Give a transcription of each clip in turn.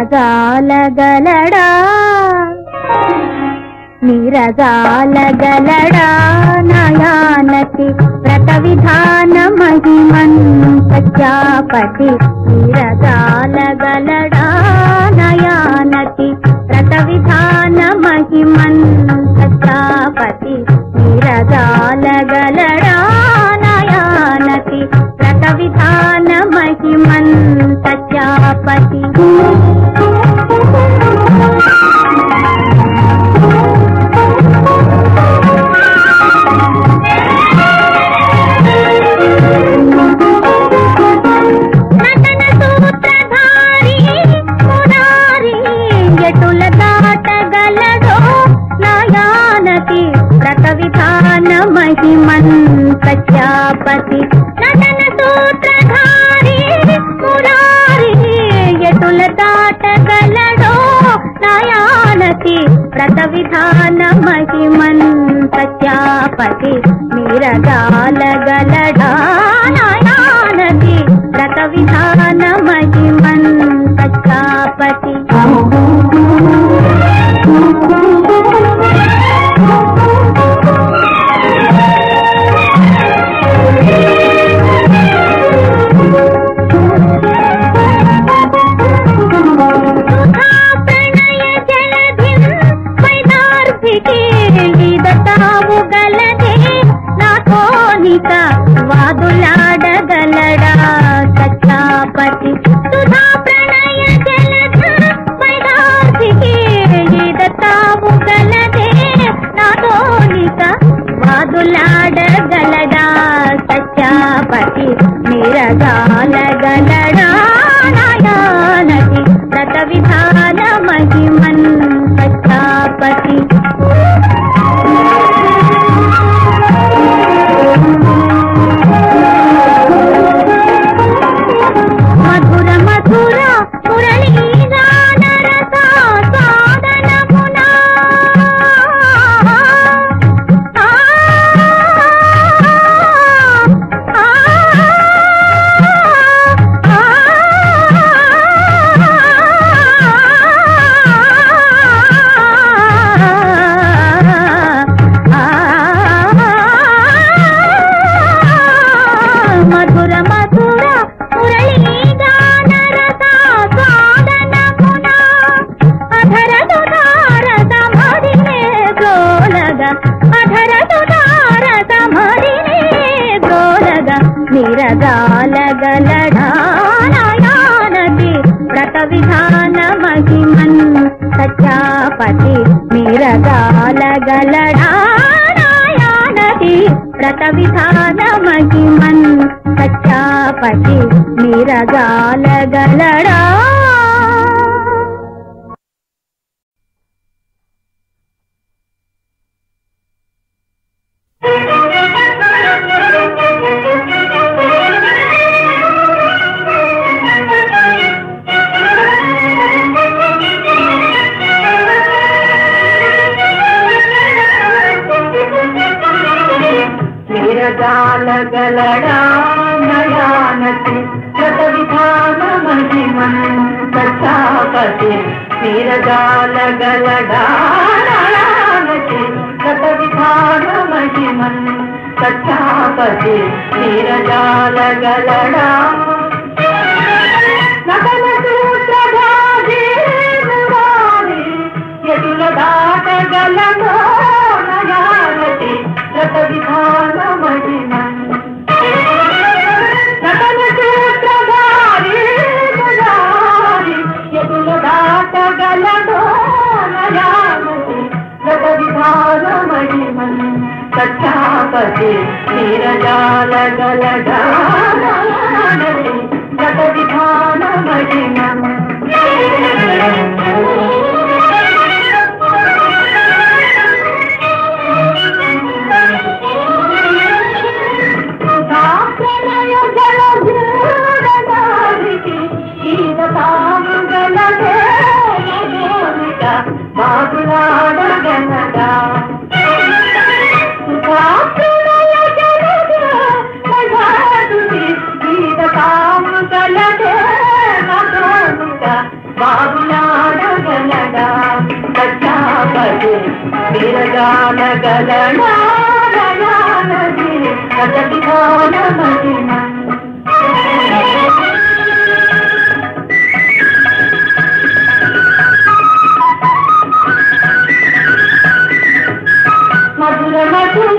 నీరజాలగలడా నీరజాలగలడా నయానతి వ్రత విధాన మహిమన్ సత్యాపతి నీరజాలగలడా నయానతి వ్రత విధాన మహిమన్ సత్యాపతి నీరజాలగలడా నయానతి వ్రత విధాన మహిమన్ సత్యాపతి విధాన మహిమన్ సత్యాపతి నటన సూత్రధారి మురారి ఎటుల దాటగలడో నయానతి వ్రత విధాన మహిమన్ సత్యాపతి నీరజాలగలడా నయానతి వ్రత విధాన మహిమన్ సత్యాపతి వాదులాడగలడా సత్యాపతి సుధా ప్రణయ జలధ వైదాసికి ఈదతావు గలదే నాతోనిక వాదులాడగలడా సత్యాపతి నీరజాలగలడా నయానతి వ్రత విధాన మహిమన్ సత్యాపతి నీరజాలగలడా నయానతి వ్రత విధాన మహిమన్ సత్యాపతి నీరజాలగలడా నయానతి వ్రత విధాన మహిమన్ సత్యాపతి నీరజాలగలడా నీరజాలగలడా నయానతి వ్రత విధాన మహిమన్ సత్యాపతి నీరజాలగలడా నయానతి వ్రత విధాన మహిమన్ సత్యాపతి నీరజాలగలడా నటన సూత్రధారి మురారి ఎటుల దాటగలడో నయానతి వ్రత విధాన మహిమన్ నటన సూత్రధారి మురారి ఎటుల దాటగలడో నయానతి వ్రత విధాన మహిమన్ సత్యాపతి నీరజాలగలడా నయానతి వ్రత విధాన మహిమన్ బాబులాడగలడా గలదే సత్యాపతి విరజాల గలనారయానది వ్రత విధాన మహిమ మధుర మధుర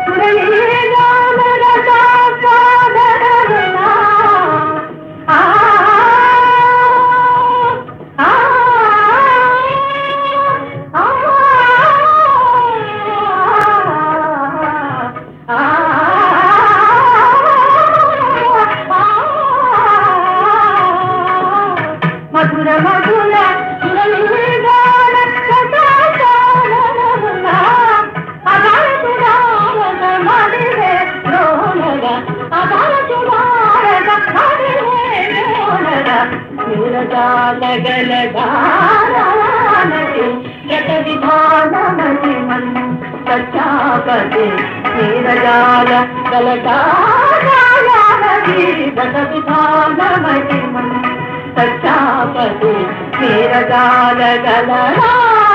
మధుర మధుర విరజాలగలగానతి వ్రత విధాన మహిమన్ సత్యాపతి విరజాల గలగానతి వ్రత విధాన మహిమన్ సత్యాపతి విరజాల గలగా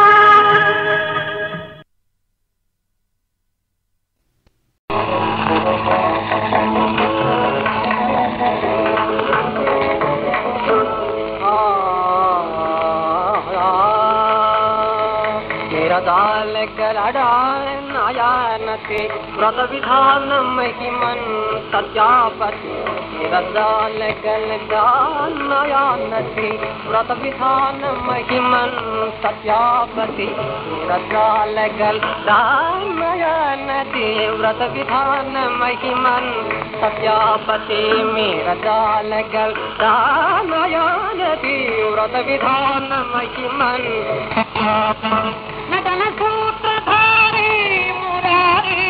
గలడానయానతి వ్రత విధాన మహిమన్ సత్యాపతి విరజాల గలడానయానతి వ్రత విధాన మహిమన్ సత్యాపతి విరజాల గలడానయానతి వ్రత విధాన మహిమన్ సత్యాపతి విరజాల గలడానయానతి వ్రత విధాన మహిమన్ నటన సూత్రధారి మురారి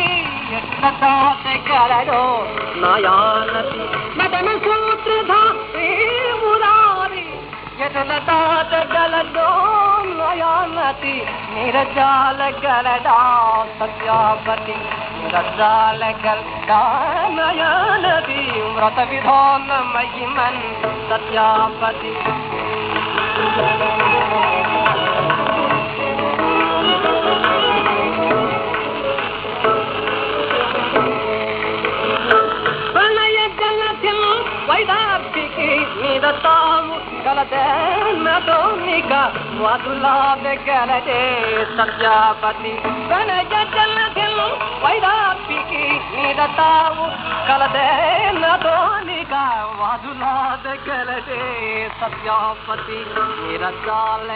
గలడో నయానతి నటన సూత్రధారి మురారి యతనతాత గలడో నయానతి నిరజాల గలడా సత్యాపతి నిరజాల గలడా నయానతి వ్రత విధాన మహిమన్ సత్యాపతి వైదార్పికి నిరతాము గలదేనదోనిక వదులాద గలదే సత్యాపతి గణజలదిల్ వైదార్పికి నిరతాము గలదేనదోనిక వదులాద గలదే సత్యాపతి నిరజాల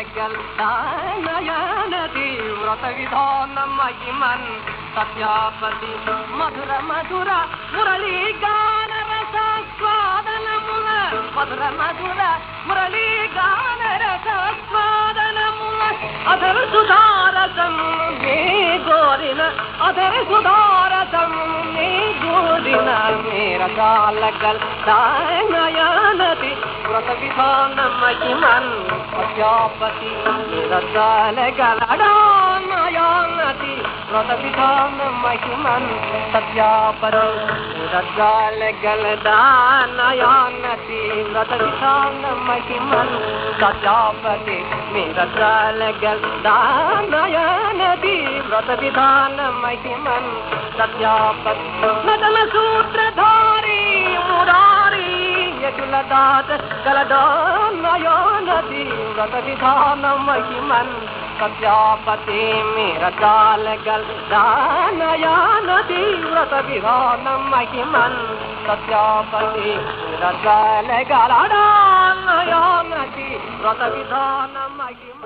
గలనయనది వ్రత విధాన మహిమన్ సత్యాపతి మధుర మధుర మురళీ గాన రసస్వాదనముల మధుర మధుర మురళీ గాన రసస్వాదనముల అధర సుధారసం నీ గోరిన అధర సుధారసం నీ గోరిన నిరజాల గలనయనది వ్రత విధాన మహిమన్ సత్యాపతి నిరజాల గలడానయనది వ్రత విధాన మహిమన్ సత్యాపతి నిరజాల గలడానయనది వ్రత విధాన మహిమన్ సత్యాపతి నిరజాల గలడానయనది వ్రత విధాన మహిమన్ సత్యాపతి నటన సూత్రధారి మురారి యకులదాత గలడానయనది వ్రత విధాన మహిమన్ సత్యాపతి నిరజాల గలడానయనది వ్రత విధాన మహిమన్ సత్యాపతి నిరజాల గలడానయనది వ్రత విధాన మహిమన్